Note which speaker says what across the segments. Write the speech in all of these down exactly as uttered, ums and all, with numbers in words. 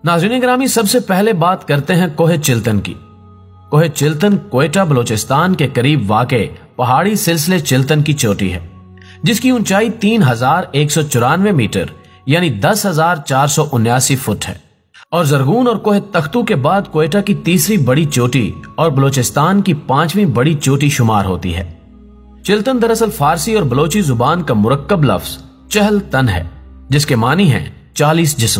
Speaker 1: नाज़रीन ग्रामी, सबसे पहले बात करते हैं कोहे चिल्तन की। कोहे चिल्तन कोयटा बलोचिस्तान के करीब वाक़े पहाड़ी सिलसिले चिल्तन की चोटी है, जिसकी ऊंचाई तीन हजार एक सौ चौरानवे मीटर यानी दस हजार चार सौ उन्यासी फुट है और जरगून और कोहे तख्तू के बाद कोयटा की तीसरी बड़ी चोटी और बलोचिस्तान की पांचवी बड़ी चोटी शुमार होती है। चिल्तन दरअसल फारसी और बलोची जुबान का मुरक्कब लफ्ज चहल तन है, जिसके मानी हैं चालीस जिस्म।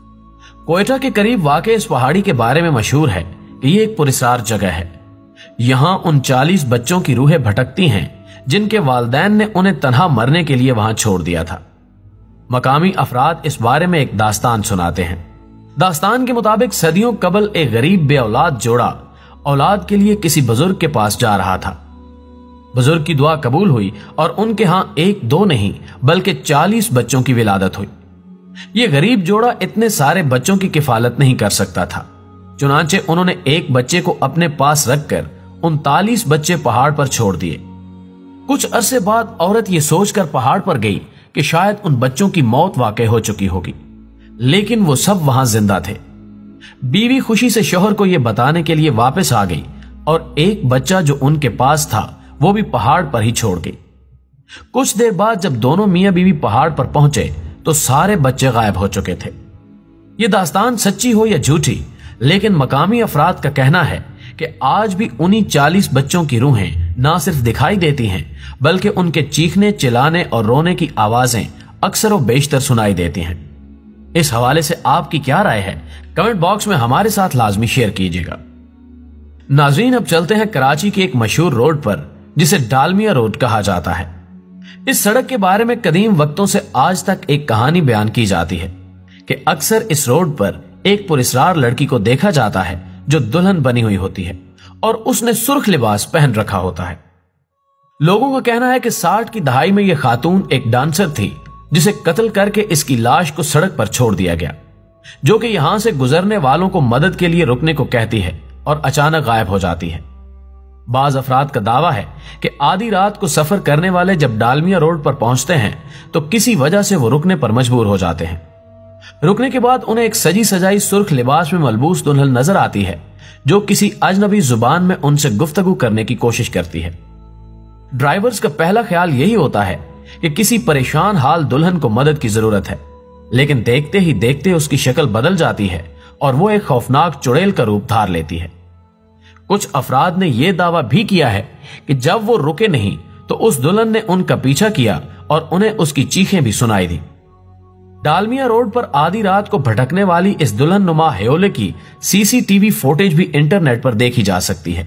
Speaker 1: कोयटा के करीब वाक़े इस पहाड़ी के बारे में मशहूर है कि ये एक पुरस्कार जगह है। यहाँ उन चालीस बच्चों की रूहें भटकती हैं जिनके वालिदैन ने उन्हें तन्हा मरने के लिए वहां छोड़ दिया था। मकामी अफराद इस बारे में एक दास्तान सुनाते हैं। दास्तान के मुताबिक सदियों कबल एक गरीब बे औलाद जोड़ा औलाद के लिए किसी बुजुर्ग के पास जा रहा था। बुजुर्ग की दुआ कबूल हुई और उनके यहां एक दो नहीं बल्कि चालीस बच्चों की विलादत हुई। ये गरीब जोड़ा इतने सारे बच्चों की किफालत नहीं कर सकता था, चुनांचे उन्होंने एक बच्चे को अपने पास रखकर उनतालीस बच्चे पहाड़ पर छोड़ दिए। कुछ अरसे बाद औरत ये सोचकर पहाड़ पर गई कि शायद उन बच्चों की मौत वाकई हो चुकी होगी, लेकिन वो सब वहां जिंदा थे। बीवी खुशी से शौहर को यह बताने के लिए वापस आ गई और एक बच्चा जो उनके पास था वो भी पहाड़ पर ही छोड़ गई। कुछ देर बाद जब दोनों मियां बीवी पहाड़ पर पहुंचे तो सारे बच्चे गायब हो चुके थे। ये दास्तान सच्ची हो या झूठी, लेकिन मकामी अफराद का कहना है कि आज भी उन्हीं चालीस बच्चों की रूहें ना सिर्फ दिखाई देती हैं बल्कि उनके चीखने, चिल्लाने और रोने की आवाजें अक्सर व बेशतर सुनाई देती हैं। इस हवाले से आपकी क्या राय है, कमेंट बॉक्स में हमारे साथ लाजमी शेयर कीजिएगा। नाज़रीन, अब चलते हैं कराची की एक मशहूर रोड पर जिसे डालमिया रोड कहा जाता है। इस सड़क के बारे में कदीम वक्तों से आज तक एक कहानी बयान की जाती है कि अक्सर इस रोड पर एक पुरस्कार लड़की को देखा जाता है जो दुल्हन बनी हुई होती है और उसने सुर्ख लिबास पहन रखा होता है। लोगों का कहना है कि साठ की दहाई में यह खातून एक डांसर थी जिसे कत्ल करके इसकी लाश को सड़क पर छोड़ दिया गया, जो कि यहां से गुजरने वालों को मदद के लिए रुकने को कहती है और अचानक गायब हो जाती है। बाज अफराद का दावा है कि आधी रात को सफर करने वाले जब डालमिया रोड पर पहुंचते हैं तो किसी वजह से वो रुकने पर मजबूर हो जाते हैं। रुकने के बाद उन्हें एक सजी सजाई सुर्ख लिबास में मलबूस दुल्हन नजर आती है जो किसी अजनबी जुबान में उनसे गुफ्तगू करने की कोशिश करती है। ड्राइवर्स का पहला ख्याल यही होता है कि किसी परेशान हाल दुल्हन को मदद की जरूरत है, लेकिन देखते ही देखते उसकी शक्ल बदल जाती है और वो एक खौफनाक चुड़ैल का रूप धार लेती है। कुछ अफराद ने यह दावा भी किया है कि जब वो रुके नहीं तो उस दुल्हन ने उनका पीछा किया और उन्हें उसकी चीखें भी सुनाई दी। डालमिया रोड पर आधी रात को भटकने वाली इस दुल्हन नुमा हयोले की सीसीटीवी फुटेज भी इंटरनेट पर देखी जा सकती है।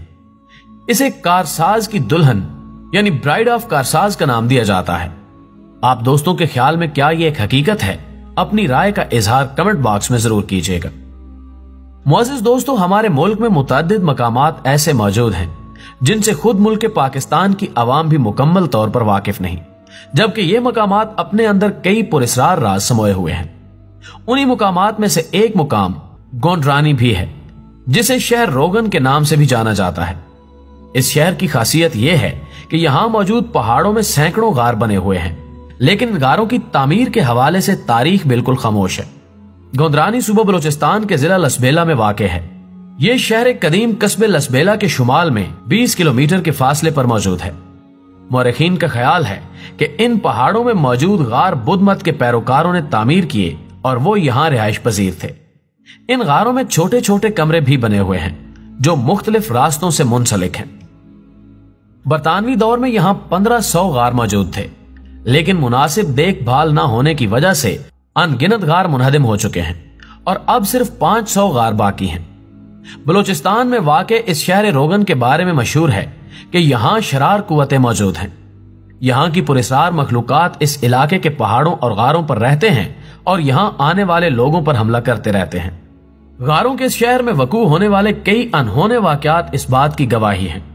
Speaker 1: इसे कारसाज की दुल्हन यानी ब्राइड ऑफ कारसाज का नाम दिया जाता है। आप दोस्तों के ख्याल में क्या यह एक हकीकत है? अपनी राय का इजहार कमेंट बॉक्स में जरूर कीजिएगा। मुअज़्ज़िज़ दोस्तों, हमारे मुल्क में मुतअद्दिद मकामात ऐसे मौजूद हैं जिनसे खुद मुल्क पाकिस्तान की आवाम भी मुकम्मल तौर पर वाकिफ नहीं, जबकि ये मकामात अपने अंदर कई पुरस्कार राज समोए हुए हैं। उन्हीं मुकामात में से एक मुकाम गोंडरानी भी है, जिसे शहर रोगन के नाम से भी जाना जाता है। इस शहर की खासियत यह है कि यहां मौजूद पहाड़ों में सैकड़ों गार बने हुए हैं, लेकिन गारों की तामीर के हवाले से तारीख बिल्कुल खामोश है। गोंदरानी सूबा बलोचिस्तान के जिला लसबेला में वाक़ है। यह शहर एक कदीम कस्बे लसबेला के शुमाल में बीस किलोमीटर के फासले पर मौजूद है। मौरखीन का ख्याल है कि इन पहाड़ों में मौजूद गार बुद्ध मत के पैरोकारों ने तामीर किए और वो यहाँ रिहाइश पजीर थे। इन गारों में छोटे छोटे कमरे भी बने हुए हैं जो मुख्तलिफ रास्तों से मुंसलिक हैं। बरतानवी दौर में यहाँ पंद्रह सौ गार मौजूद थे, लेकिन मुनासिब देखभाल न होने की वजह से अनगिनत गार मुनहदिम हो चुके हैं और अब सिर्फ पांच सौ गार बाकी हैं। बलूचिस्तान में वाक़े इस शहर रोगन के बारे में मशहूर है कि यहाँ शरार कुव्वतें मौजूद हैं। यहाँ की पुरस्कार मखलूकात इस इलाके के पहाड़ों और गारों पर रहते हैं और यहाँ आने वाले लोगों पर हमला करते रहते हैं। गारों के इस शहर में वकू होने वाले कई अनहोने वाकयात इस बात की गवाही हैं।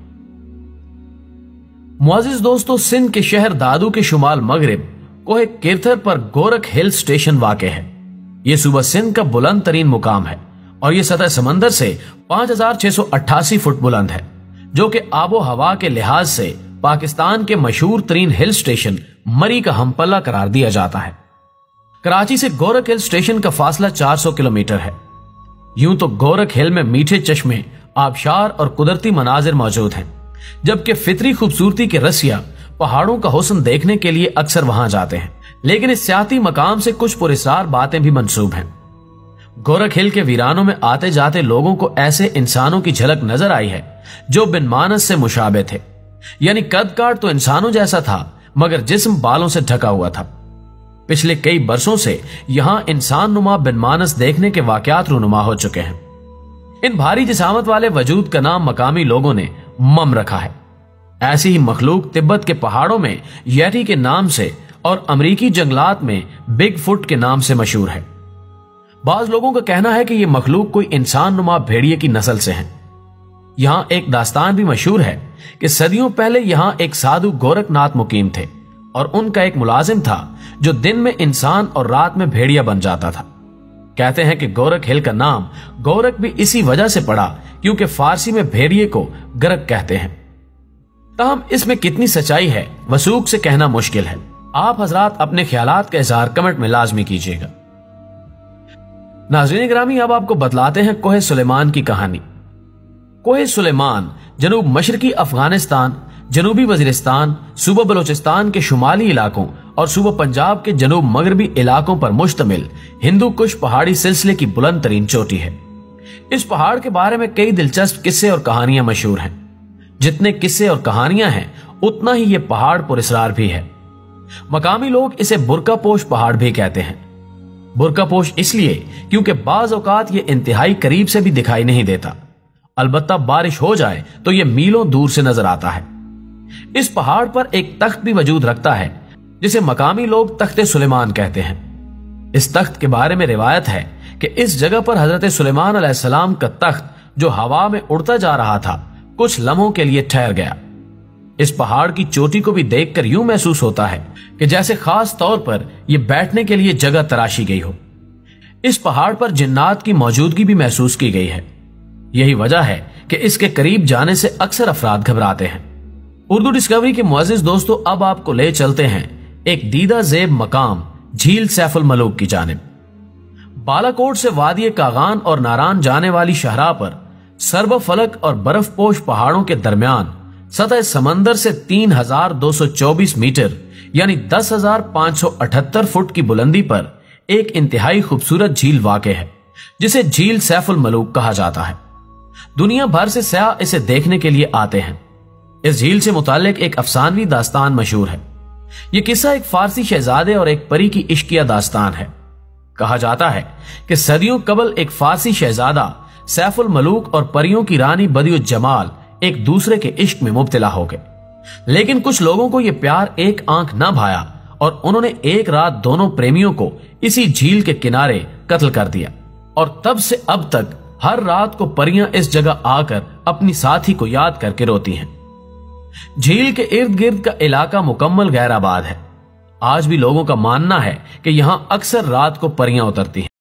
Speaker 1: मुअज़्ज़िज़ दोस्तों, सिंध के शहर दादू के शुमाल मगरिब कोहे किरथर पर गोरख हिल स्टेशन वाक़े है। यह सूबा सिंध का बुलंद तरीन मुकाम है और यह सतह समंदर से पांच हजार छह सौ अट्ठासी फुट बुलंद है, जो कि आबो हवा के लिहाज से पाकिस्तान के मशहूर तरीन हिल स्टेशन मरी का हमपल्ला करार दिया जाता है। कराची से गोरख हिल स्टेशन का फासला चार सौ किलोमीटर है। यूं तो गोरख हिल में मीठे चश्मे, आबशार और कुदरती मनाजिर मौजूद हैं, जबकि फितरी खूबसूरती के रसिया पहाड़ों का हुस्न देखने के लिए अक्सर वहां जाते हैं। लेकिन इस सियाती मकाम से कुछ पुरस्कार बातें भी मंसूब हैं। गोरख हिल के वीरानों में आते जाते लोगों को ऐसे इंसानों की झलक नजर आई है जो बिन मानस से मुशाबे थे, यानी कद काट तो इंसानों जैसा था मगर जिस्म बालों से ढका हुआ था। पिछले कई बरसों से यहां इंसान नुमा बिन मानस देखने के वाकयात रूनुमा हो चुके हैं। इन भारी जिसामत वाले वजूद का नाम मकामी लोगों ने मम रखा है। ऐसी ही मखलूक तिब्बत के पहाड़ों में येटी के नाम से और अमरीकी जंगलात में बिग फुट के नाम से मशहूर है। बाज लोगों का कहना है कि यह मखलूक कोई इंसान नुमा भेड़िए की नस्ल से है। यहां एक दास्तान भी मशहूर है कि सदियों पहले यहां एक साधु गोरखनाथ मुकीम थे और उनका एक मुलाजिम था जो दिन में इंसान और रात में भेड़िया बन जाता था। कहते हैं कि गोरख हिल का नाम गोरख भी इसी वजह से पड़ा क्योंकि फारसी में भेड़िए को गरक कहते हैं। ताहम इसमें कितनी सच्चाई है वसूख से कहना मुश्किल है। आप हजरात अपने ख्यालात का इजहार कमेंट में लाजमी कीजिएगा। नाज़रीन गिरामी, अब आपको बतलाते हैं कोहे सुलेमान की कहानी। कोहे सुलेमान जनूब मशरकी अफगानिस्तान, जनूबी वजीरिस्तान, सूबा बलोचिस्तान के शुमाली इलाकों और सूबा पंजाब के जनूब मगरबी इलाकों पर मुश्तमिल हिंदू कुश पहाड़ी सिलसिले की बुलंद तरीन चोटी है। इस पहाड़ के बारे में कई दिलचस्प किस्से और कहानियां मशहूर हैं। जितने किस्से और कहानियां हैं उतना ही ये पहाड़ पुरस्कार भी है। मकामी लोग इसे बुरकापोश पहाड़ भी कहते हैं। बुरकापोश इसलिए क्योंकि बाज औकात ये इंतहाई करीब से भी दिखाई नहीं देता, अलबत्ता बारिश हो जाए तो ये मीलों दूर से नजर आता है। इस पहाड़ पर एक तख्त भी वजूद रखता है जिसे मकामी लोग तख्ते सुलेमान कहते हैं। इस तख्त के बारे में रिवायत है कि इस जगह पर हजरत सुलेमान अलैहिस्सलाम का तख्त जो हवा में उड़ता जा रहा था कुछ लम्हों के लिए ठहर गया। इस पहाड़ की चोटी को भी देखकर यूं महसूस होता है कि जैसे खास तौर पर यह बैठने के लिए जगह तराशी गई हो। इस पहाड़ पर जिन्नात की मौजूदगी भी महसूस की गई है। यही वजह है कि इसके करीब जाने से अक्सर अफराद घबराते हैं। उर्दू डिस्कवरी के मुअज़्ज़िज़ दोस्तों, अब आपको ले चलते हैं एक दीदा ज़ेब मकाम झील सैफुल मलूक की जानिब। बालाकोट से वादी कागान और नारान जाने वाली शाहराह पर सरब फलक और बर्फपोश पहाड़ों के दरमियान सतह समंदर से तीन हजार दो सौ चौबीस मीटर यानी दस हजार पांच सौ अठहत्तर फुट की बुलंदी पर एक इंतहाई खूबसूरत झील वाक़े है जिसे झील सैफुल मलूक कहा जाता है। दुनिया भर से सयाह इसे देखने के लिए आते हैं। इस झील से मुताल्लिक एक अफसानवी दास्तान मशहूर है। यह किस्सा एक फारसी शहजादे और एक परी की इश्किया दास्तान है। कहा जाता है कि सदियों कबल एक फारसी शहजादा सैफुल मलूक और परियों की रानी बदियुज जमाल एक दूसरे के इश्क में मुब्तला हो गए, लेकिन कुछ लोगों को यह प्यार एक आंख न भाया और उन्होंने एक रात दोनों प्रेमियों को इसी झील के किनारे कत्ल कर दिया। और तब से अब तक हर रात को परियां इस जगह आकर अपनी साथी को याद करके रोती हैं। झील के इर्द गिर्द का इलाका मुकम्मल गैर आबाद है। आज भी लोगों का मानना है कि यहां अक्सर रात को परियां उतरती हैं।